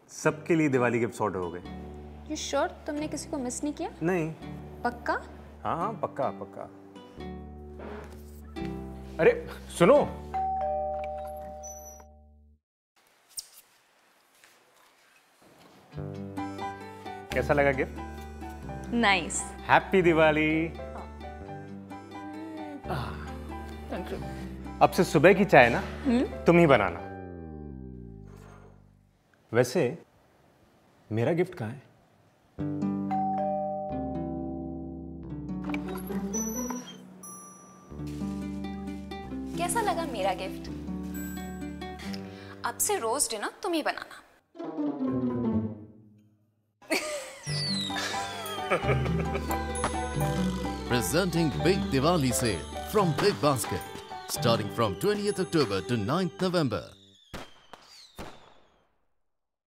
सबके लिए Diwali gifts order हो गए। यू श्योर तुमने किसी को मिस नहीं किया? नहीं। पक्का? हाँ हाँ पक्का पक्का। अरे सुनो, कैसा लगा गिफ्ट? नाइस। हैप्पी दिवाली। अब से सुबह की चाय ना तुम ही बनाना। वैसे मेरा गिफ्ट कहाँ है? कैसा लगा मेरा गिफ्ट? अब से रोज डिनर तुम ही बनाना। Presenting Big Diwali Sale from Big Basket, starting from 20th October to 9th November.